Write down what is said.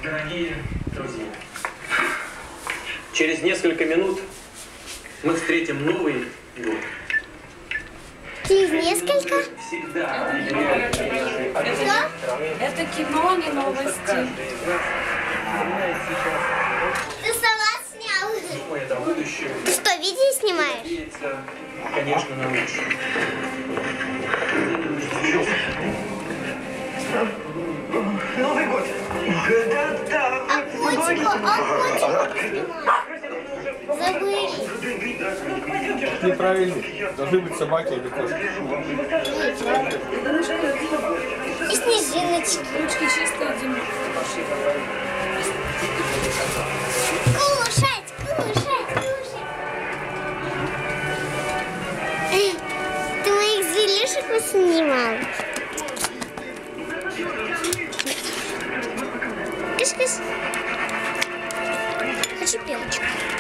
Дорогие друзья, через несколько минут мы встретим Новый год. Через несколько? Всегда. Это кино, не новости. Ты сама снял. Думая о будущем, Ты что, видео снимаешь? надеяться, конечно, на лучшее. Новый год. Да-да. А котику забыли. Неправильно. Должны быть собаки или кошки. И снежиночки. Ручки чистые, Дима. Кушать, кушать, кушать. Ты моих зелешек поснимал? Кыш-кыш. Хочу пелочку.